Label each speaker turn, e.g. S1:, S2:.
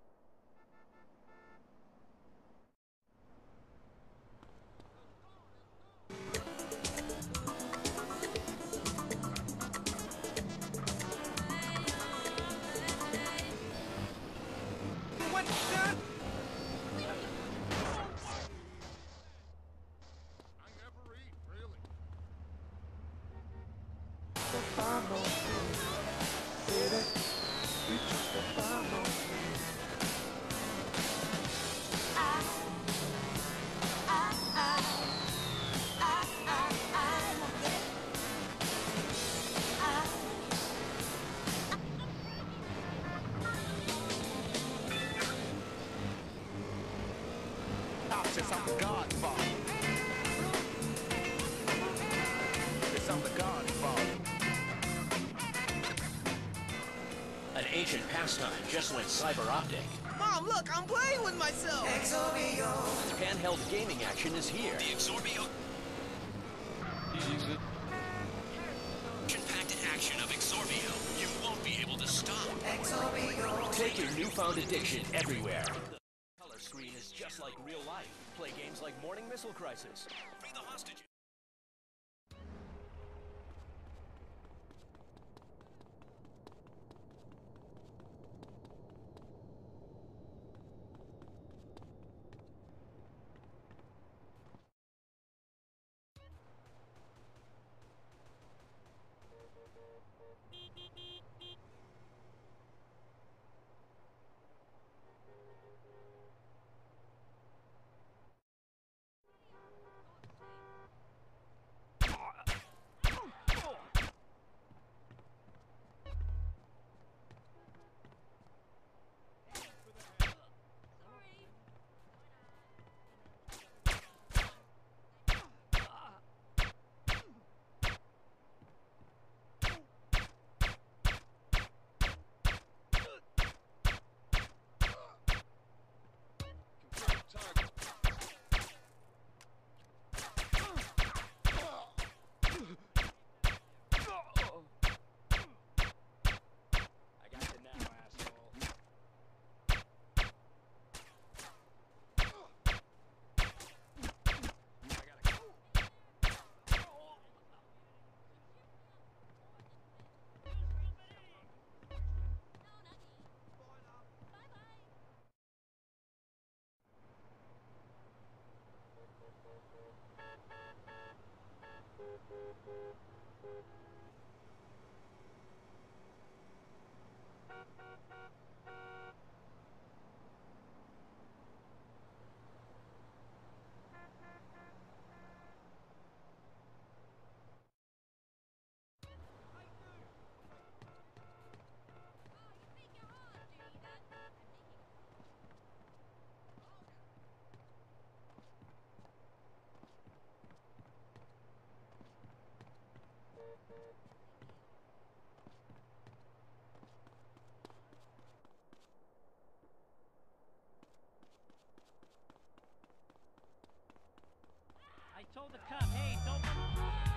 S1: Since I'm the Godfather. Since I'm the Godfather.
S2: An ancient pastime just went cyber optic.
S3: Mom, look, I'm playing with myself! Exorbio!
S2: Handheld gaming action is here.
S4: The Exorbio... Action-packed action of Exorbio. You won't be able to stop.
S3: Exorbio!
S2: Take your newfound addiction everywhere. The color screen is just like real life. Play games like Morning Missile Crisis.
S4: Free the hostages.
S5: I told the cop, hey, don't...